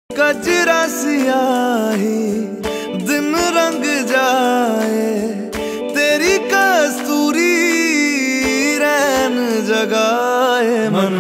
कजरा सियाही दिन रंग जाए, तेरी कस्तूरी रैन जगाए मन